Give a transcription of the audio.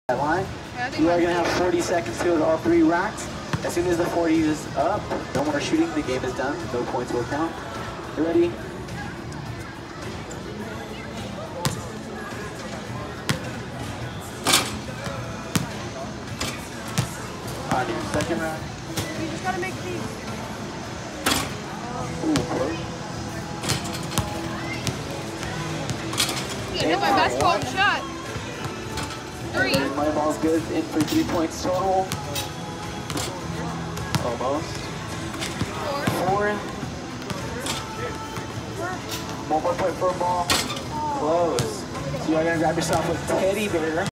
that line. You are going to have 40 seconds to hit all 3 racks. As soon as the 40 is up, no more shooting, the game is done. No points will count. You ready? On your second round. You just gotta make these. Ooh, close. You hit my basketball shot. 3. My ball's good, in for 3 points total. Almost. 4. 1 more point for a ball. Close. So you're gonna grab yourself a teddy bear.